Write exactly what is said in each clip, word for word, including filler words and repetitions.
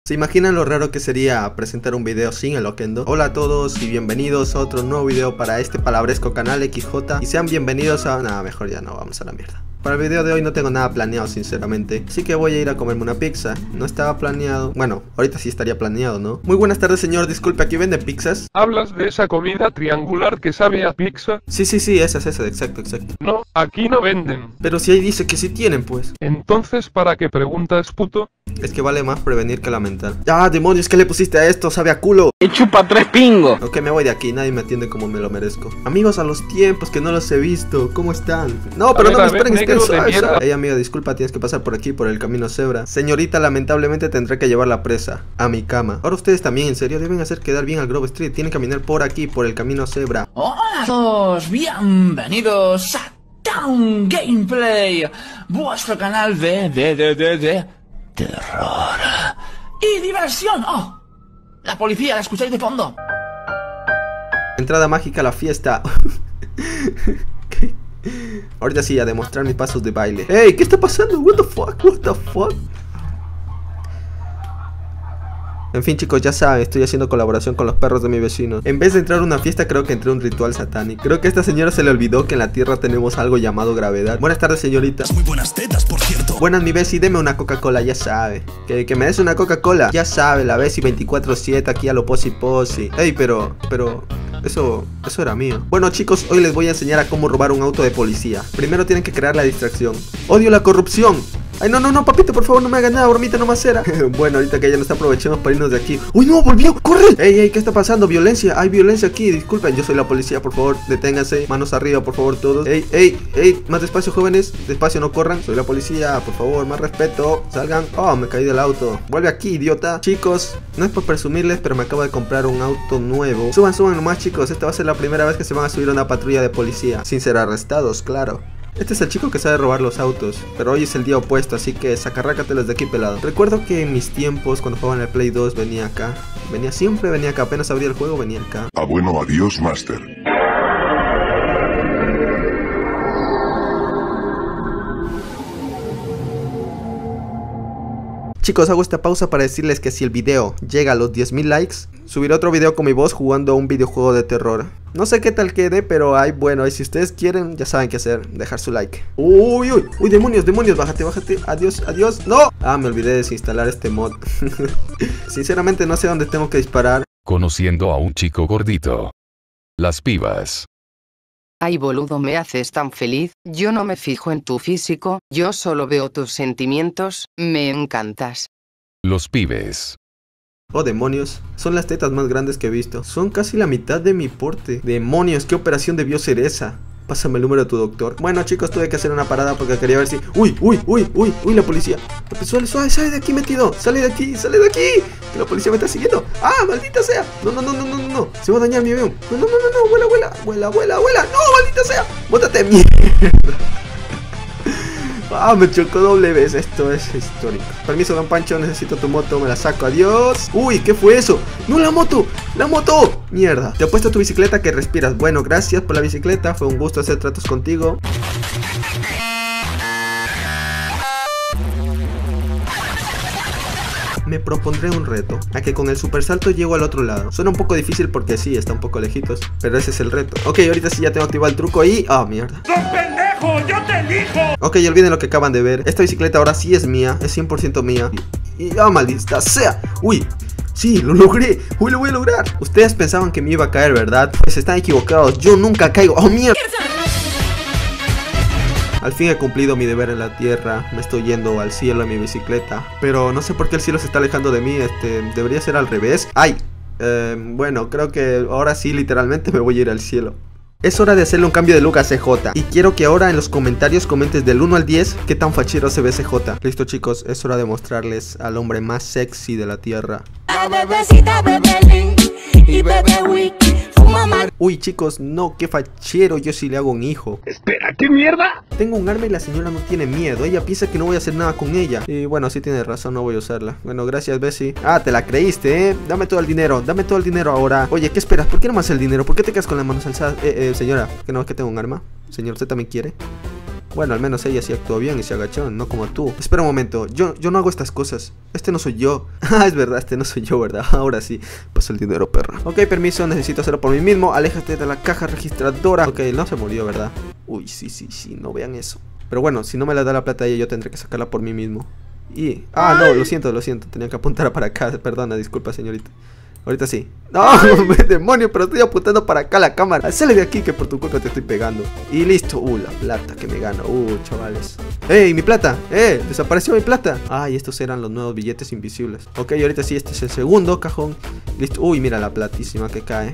¿Se imaginan lo raro que sería presentar un video sin el Oquendo? Hola a todos y bienvenidos a otro nuevo video para este palabresco canal X J. Y sean bienvenidos a... Nada, mejor ya no, vamos a la mierda. Para el video de hoy no tengo nada planeado sinceramente, así que voy a ir a comerme una pizza. No estaba planeado, bueno, ahorita sí estaría planeado, ¿no? Muy buenas tardes señor, disculpe, ¿aquí venden pizzas? ¿Hablas de esa comida triangular que sabe a pizza? Sí, sí, sí, esa es esa, exacto, exacto. No, aquí no venden. Pero si ahí dice que sí tienen, pues. Entonces, ¿para qué preguntas, puto? Es que vale más prevenir que lamentar. ¡Ah, demonios! ¿Qué le pusiste a esto? ¡Sabe a culo! ¡Y chupa tres pingos! Ok, me voy de aquí, nadie me atiende como me lo merezco. Amigos, a los tiempos que no los he visto, ¿cómo están? No, pero a no ver, me esperen, ver, es que negro de mierda. Ey, amiga, disculpa, tienes que pasar por aquí, por el camino cebra. Señorita, lamentablemente tendré que llevarla presa a mi cama. Ahora ustedes también, en serio, deben hacer quedar bien al Grove Street. Tienen que caminar por aquí, por el camino cebra. Hola a todos, bienvenidos a Town Gameplay, vuestro canal de, de, de, de, de terror y diversión. Oh, la policía, ¿la escucháis de fondo? Entrada mágica a la fiesta. ¿Qué? Ahorita sí, a demostrar mis pasos de baile. Ey, ¿qué está pasando? What the fuck, what the fuck. En fin chicos, ya saben, estoy haciendo colaboración con los perros de mi vecino. En vez de entrar a una fiesta, creo que entré a un ritual satánico. Creo que a esta señora se le olvidó que en la tierra tenemos algo llamado gravedad. Buenas tardes señorita. Muy buenas tetas, por cierto. Buenas mi Bessie, deme una Coca-Cola, ya sabe. Que, que me des una Coca-Cola, ya sabe, la Bessie veinticuatro siete aquí a lo posi posi. Ey, pero, pero... Eso, eso era mío. Bueno chicos, hoy les voy a enseñar a cómo robar un auto de policía. Primero tienen que crear la distracción. ¡Odio la corrupción! Ay, no, no, no, papito, por favor, no me hagas nada, bromita, no más era. Bueno, ahorita que ya nos aprovechemos para irnos de aquí. ¡Uy, no, volvió! ¡Corre! ¡Ey, ey! ¿Qué está pasando? Violencia, hay violencia aquí, disculpen, yo soy la policía, por favor, deténganse. Manos arriba, por favor, todos. ¡Ey, ey, ey! Más despacio, jóvenes, despacio, no corran. Soy la policía, por favor, más respeto. Salgan. Oh, me caí del auto. Vuelve aquí, idiota. Chicos, no es por presumirles, pero me acabo de comprar un auto nuevo. Suban, suban nomás, chicos, esta va a ser la primera vez que se van a subir a una patrulla de policía. Sin ser arrestados, claro. Este es el chico que sabe robar los autos, pero hoy es el día opuesto, así que sacarrácatelos de aquí, pelado. Recuerdo que en mis tiempos, cuando jugaba en el Play dos, venía acá. Venía siempre, venía acá, apenas abría el juego, venía acá. Ah, bueno, adiós, Master. Chicos, hago esta pausa para decirles que si el video llega a los diez mil likes, subiré otro video con mi voz jugando a un videojuego de terror. No sé qué tal quede, pero ay, bueno, y si ustedes quieren, ya saben qué hacer, dejar su like. Uy, uy, uy, demonios, demonios, bájate, bájate, adiós, adiós, no. Ah, me olvidé de desinstalar este mod. Sinceramente no sé dónde tengo que disparar. Conociendo a un chico gordito. Las pibas. Ay boludo, me haces tan feliz, yo no me fijo en tu físico, yo solo veo tus sentimientos, me encantas. Los pibes. Oh demonios, son las tetas más grandes que he visto. Son casi la mitad de mi porte. Demonios, ¿qué operación debió ser esa? Pásame el número de tu doctor. Bueno chicos, tuve que hacer una parada porque quería ver si... Uy, uy, uy, uy, uy, la policía. Suave, suave, sale de aquí metido. Sale de aquí, sale de aquí. Que la policía me está siguiendo. Ah, maldita sea. No, no, no, no, no, no, no. Se va a dañar mi avión. No, no, no, no, no, vuela, vuela, vuela, vuela, vuela. No, maldita sea. Bótate, mierda. Ah, me chocó doble vez. Esto es histórico. Permiso, don Pancho, necesito tu moto, me la saco, adiós. Uy, ¿qué fue eso? ¡No, la moto! ¡La moto! Mierda, te apuesto a tu bicicleta que respiras. Bueno, gracias por la bicicleta, fue un gusto hacer tratos contigo. Me propondré un reto, a que con el super salto llego al otro lado. Suena un poco difícil porque sí, está un poco lejitos, pero ese es el reto. Ok, ahorita sí ya tengo activado el truco y... ¡Ah, mierda! ¡Sos pendejo! ¡Yo te elijo! Ok, olviden lo que acaban de ver. Esta bicicleta ahora sí es mía, es cien por ciento mía. Y... ¡Ah, maldita sea! ¡Uy! Sí, lo logré, uy, lo voy a lograr. Ustedes pensaban que me iba a caer, ¿verdad? Pues están equivocados, yo nunca caigo. ¡Oh, mierda! Al fin he cumplido mi deber en la tierra, me estoy yendo al cielo en mi bicicleta. Pero no sé por qué el cielo se está alejando de mí, este, debería ser al revés. ¡Ay! Eh, bueno, creo que ahora sí literalmente me voy a ir al cielo. Es hora de hacerle un cambio de look a C J. Y quiero que ahora en los comentarios comentes del uno al diez qué tan fachero se ve C J. Listo chicos, es hora de mostrarles al hombre más sexy de la tierra. Bebecita, bebelín y bebé wiki. Uy chicos, no, qué fachero, yo sí le hago un hijo. Espera, ¿qué mierda? Tengo un arma y la señora no tiene miedo. Ella piensa que no voy a hacer nada con ella. Y bueno, sí tiene razón, no voy a usarla. Bueno, gracias Bessie. Ah, te la creíste, eh. Dame todo el dinero, dame todo el dinero ahora. Oye, ¿qué esperas? ¿Por qué no más el dinero? ¿Por qué te quedas con las manos alzadas? Eh, eh, señora, ¿que no es que tengo un arma? Señor, ¿usted también quiere? Bueno, al menos ella sí actuó bien y se agachó, no como tú. Espera un momento, yo, yo no hago estas cosas. Este no soy yo. Ah, es verdad, este no soy yo, ¿verdad? Ahora sí, paso el dinero, perra. Ok, permiso, necesito hacerlo por mí mismo. Aléjate de la caja registradora. Ok, no se murió, ¿verdad? Uy, sí, sí, sí, no vean eso. Pero bueno, si no me la da la plata a ella, yo tendré que sacarla por mí mismo. Y... Ah, no, lo siento, lo siento. Tenía que apuntar para acá. Perdona, disculpa, señorita. Ahorita sí. No, demonio, pero estoy apuntando para acá la cámara. Sale de aquí que por tu culpa te estoy pegando. Y listo. Uh, la plata que me gano. Uh, chavales. ¡Ey, mi plata! ¡Eh! Desapareció mi plata. Ay, estos eran los nuevos billetes invisibles. Ok, ahorita sí, este es el segundo cajón. Listo. Uy, mira la platísima que cae.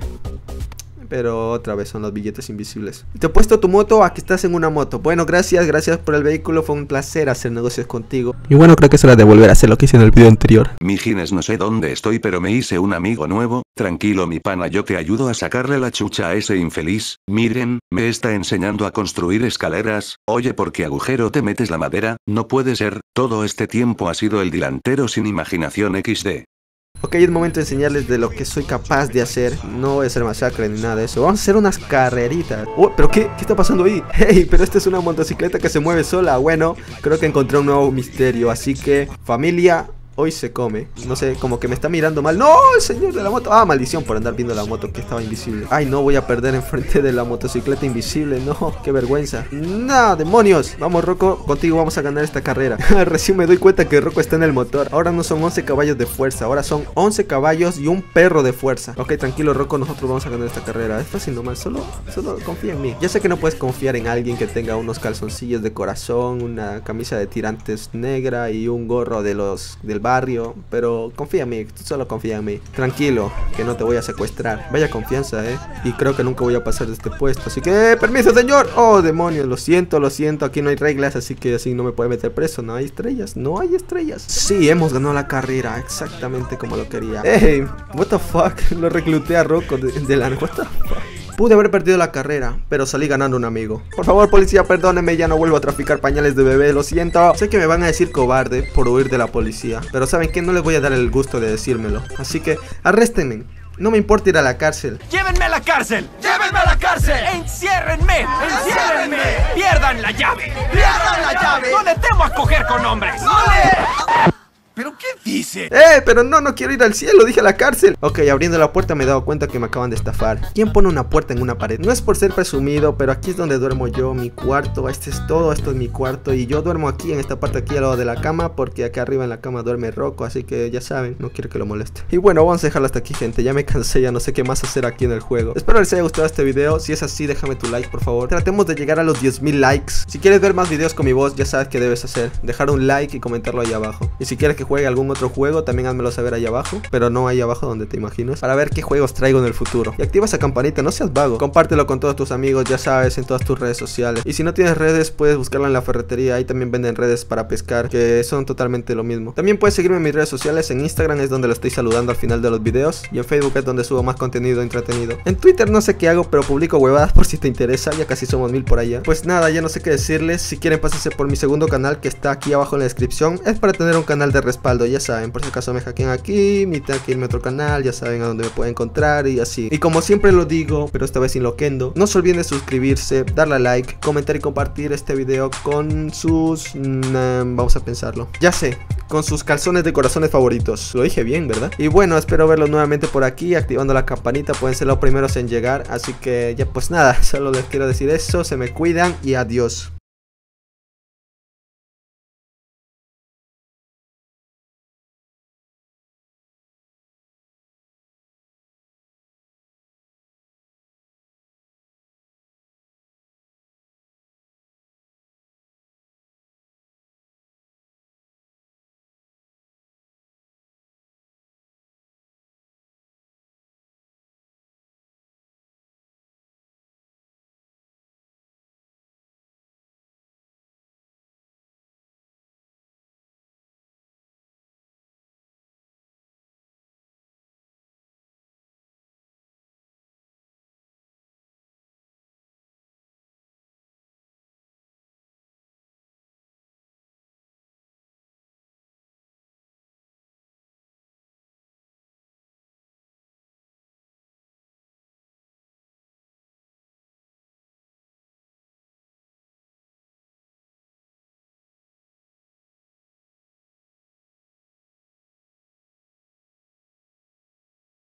Pero otra vez son los billetes invisibles. Te he puesto tu moto, aquí estás en una moto. Bueno, gracias, gracias por el vehículo. Fue un placer hacer negocios contigo. Y bueno, creo que es hora de volver a hacer lo que hice en el video anterior. Mijines, no sé dónde estoy, pero me hice un amigo nuevo. Tranquilo, mi pana, yo te ayudo a sacarle la chucha a ese infeliz. Miren, me está enseñando a construir escaleras. Oye, ¿por qué agujero te metes la madera? No puede ser, todo este tiempo ha sido el delantero sin imaginación equis de. Ok, es momento de enseñarles de lo que soy capaz de hacer. No voy a hacer masacre ni nada de eso. Vamos a hacer unas carreritas. Oh, ¿pero qué? ¿Qué está pasando ahí? Hey, pero esta es una motocicleta que se mueve sola. Bueno, creo que encontré un nuevo misterio. Así que, familia, hoy se come. No sé, como que me está mirando mal. ¡No! El señor de la moto. Ah, maldición por andar viendo la moto que estaba invisible. Ay, no voy a perder enfrente de la motocicleta invisible. No, qué vergüenza. No, demonios. Vamos, Rocco, contigo vamos a ganar esta carrera. Recién me doy cuenta que Rocco está en el motor. Ahora no son once caballos de fuerza. Ahora son once caballos y un perro de fuerza. Ok, tranquilo, Rocco, nosotros vamos a ganar esta carrera. Es fácil nomás. Solo, solo confía en mí. Ya sé que no puedes confiar en alguien que tenga unos calzoncillos de corazón, una camisa de tirantes negra y un gorro de los del barrio, pero confía en mí, solo confía en mí. Tranquilo, que no te voy a secuestrar. Vaya confianza, eh. Y creo que nunca voy a pasar de este puesto, así que permiso, señor. Oh, demonios, lo siento, lo siento. Aquí no hay reglas, así que así no me puede meter preso. No hay estrellas, no hay estrellas. Sí, hemos ganado la carrera, exactamente como lo quería. Hey, what the fuck. Lo recluté a Rocco de, de la... What the fuck. Pude haber perdido la carrera, pero salí ganando un amigo. Por favor, policía, perdóneme, ya no vuelvo a traficar pañales de bebé, lo siento. Sé que me van a decir cobarde por huir de la policía, pero ¿saben qué? No les voy a dar el gusto de decírmelo. Así que, arréstenme. No me importa ir a la cárcel. ¡Llévenme a la cárcel! ¡Llévenme a la cárcel! ¡Enciérrenme! ¡Enciérrenme! ¡Pierdan la llave! ¡Pierdan la llave! ¡No le temo a coger con hombres! ¡No le... ¿Pero qué dice? ¡Eh! Pero no, no quiero ir al cielo, dije a la cárcel. Ok, abriendo la puerta me he dado cuenta que me acaban de estafar. ¿Quién pone una puerta en una pared? No es por ser presumido, pero aquí es donde duermo yo, mi cuarto. Este es todo, esto es mi cuarto. Y yo duermo aquí, en esta parte aquí al lado de la cama, porque acá arriba en la cama duerme Rocco. Así que ya saben, no quiero que lo moleste. Y bueno, vamos a dejarlo hasta aquí, gente. Ya me cansé, ya no sé qué más hacer aquí en el juego. Espero les haya gustado este video. Si es así, déjame tu like, por favor. Tratemos de llegar a los diez mil likes. Si quieres ver más videos con mi voz, ya sabes qué debes hacer. Dejar un like y comentarlo ahí abajo. Y si quieres que juegue algún otro juego, también házmelo saber ahí abajo, pero no ahí abajo donde te imaginas, para ver qué juegos traigo en el futuro. Y activa esa campanita, no seas vago. Compártelo con todos tus amigos, ya sabes, en todas tus redes sociales. Y si no tienes redes, puedes buscarla en la ferretería. Ahí también venden redes para pescar, que son totalmente lo mismo. También puedes seguirme en mis redes sociales. En Instagram es donde lo estoy saludando al final de los videos, y en Facebook es donde subo más contenido entretenido. En Twitter no sé qué hago, pero publico huevadas por si te interesa. Ya casi somos mil por allá. Pues nada, ya no sé qué decirles. Si quieren, pásense por mi segundo canal, que está aquí abajo en la descripción. Es para tener un canal de respaldo, ya saben, por si acaso me hackean aquí, ni tengo que irme a otro canal, ya saben a dónde me pueden encontrar y así. Y como siempre lo digo, pero esta vez sin loquendo, no se olviden de suscribirse, darle a like, comentar y compartir este video con sus... Mmm, vamos a pensarlo. Ya sé, con sus calzones de corazones favoritos. Lo dije bien, ¿verdad? Y bueno, espero verlos nuevamente por aquí, activando la campanita, pueden ser los primeros en llegar. Así que ya pues nada, solo les quiero decir eso, se me cuidan y adiós.